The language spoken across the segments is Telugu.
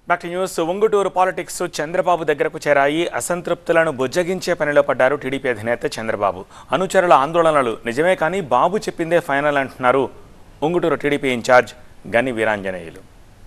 Back to news. Unguturu politics Chandrababu దగ్గరకు చేరాయి. అసంతృప్తులను బుజ్జగించే పనిలో పడ్డారు టీడీపీ అధినేత చంద్రబాబు. అనుచరుల ఆందోళనలు నిజమే కానీ బాబు చెప్పిందే ఫైనల్ అంటున్నారు ఉంగుటూరు టీడీపీ ఇన్ఛార్జ్ గని వీరాంజనేయులు.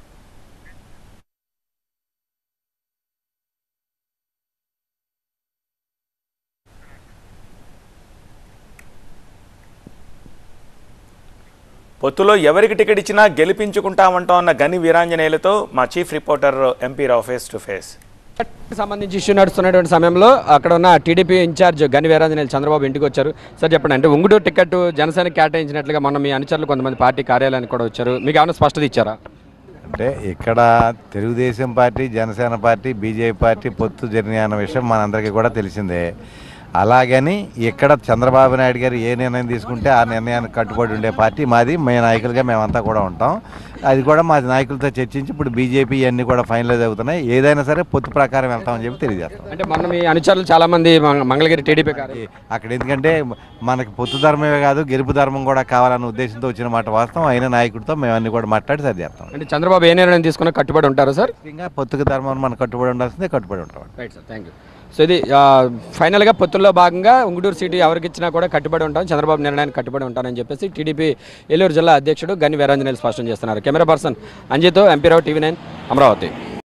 పొత్తులో ఎవరికి టికెట్ ఇచ్చినా గెలిపించుకుంటామంటోన్న గని వీరాంజనేయులతో మా chief reporter MP Rao face to face. సంబంధించి ఇష్యూ నడుస్తున్నటువంటి సమయంలో అక్కడ ఉన్న టీడీపీ ఇన్ఛార్జ్ గని వీరాంజనేయులు చంద్రబాబు ఇంటికి వచ్చారు. సార్ చెప్పండి, అంటే ఉంగుటూరు టికెట్ జనసేనకి కేటాయించినట్లుగా మొన్న మీ అనుచరులు కొంతమంది పార్టీ కార్యాలయానికి కూడా వచ్చారు, మీకు ఏమైనా స్పష్టత ఇచ్చారా? అంటే ఇక్కడ Telugu Desam party, Janasena party, BJP party పొత్తు జరిగిన అన్న విషయం మనందరికీ కూడా తెలిసిందే. అలాగని ఇక్కడ చంద్రబాబు నాయుడు గారు ఏ నిర్ణయం తీసుకుంటే ఆ నిర్ణయానికి కట్టుబడి ఉండే పార్టీ మాది. మీ నాయకులుగా మేమంతా కూడా ఉంటాం. అది కూడా మా నాయకులతో చర్చించి ఇప్పుడు బీజేపీ అన్నీ కూడా ఫైనలైజ్ అవుతున్నాయి. ఏదైనా సరే పొత్తు ప్రకారం వెళ్తామని చెప్పి తెలియజేస్తాం. అంటే మొన్న మీ అనుచరులు చాలామంది మంగళగిరి టీడీపీ అక్కడ ఎందుకంటే మనకి పొత్తు ధర్మమే కాదు గెలుపు ధర్మం కూడా కావాలన్న ఉద్దేశంతో వచ్చిన మాట వాస్తవం. అయిన నాయకుడితో మేము అన్ని కూడా మాట్లాడి సరిచేస్తాం. అంటే చంద్రబాబు ఏ నిర్ణయం తీసుకున్నా కట్టుబడి ఉంటారు సార్? ఇంకా పొత్తుకు ధర్మం మనం కట్టుబడి ఉండాల్సిందే, కట్టుబడి ఉంటాం. Right sir, thank you. So ఇది ఫైనల్గా పొత్తుల్లో భాగంగా ఉంగుటూరు సీటు ఎవరికి ఇచ్చినా కూడా కట్టుబడి ఉంటాం, చంద్రబాబు నిర్ణయానికి కట్టుబడి ఉంటానని చెప్పేసి టీడీపీ ఏలూరు జిల్లా అధ్యక్షుడు గని వీరాంజనేయులు స్పష్టం చేస్తున్నారు. కెమెరా పర్సన్ అంజితో, ఎంపీ రావు, టీవీ 9 అమరావతి.